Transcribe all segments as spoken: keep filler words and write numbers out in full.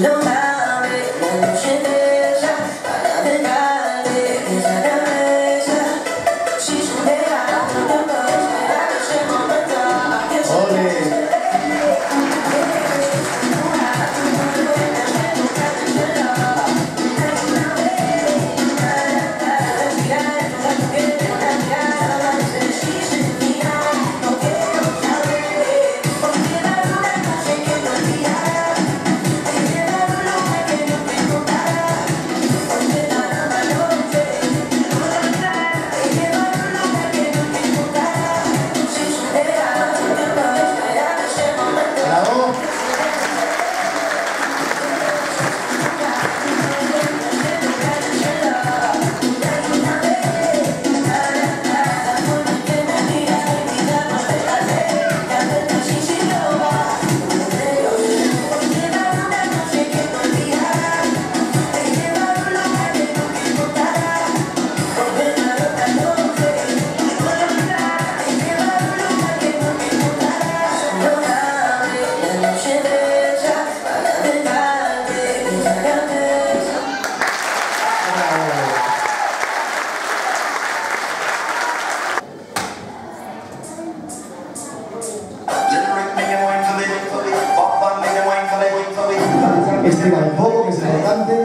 Estira un poco, que es importante.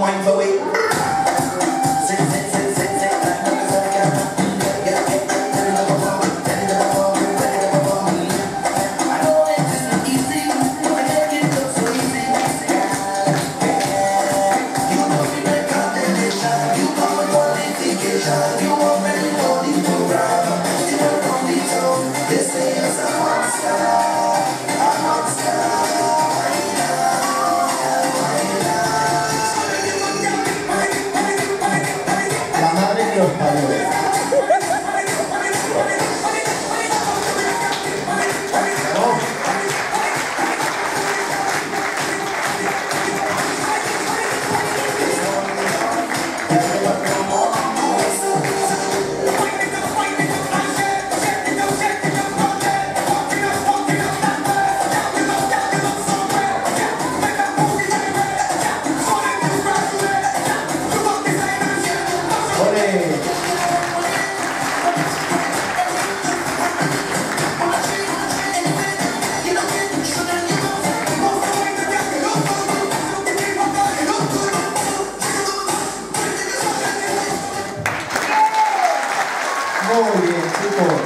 Muy bien, chicos.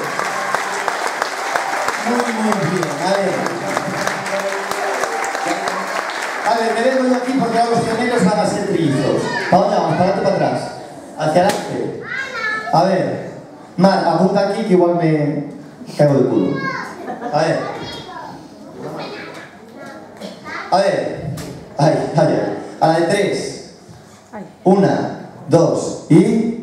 Muy, muy bien. A ver. A ver, me vengo yo aquí porque ahora los gemelos van a ser trillizos. ¿Para dónde vamos? ¿Para adelante o para atrás? Hacia adelante. A ver. Mar, apunta aquí que igual me caigo de culo. A ver. A ver. Ay, ay, ay. A la de tres. Una, dos y...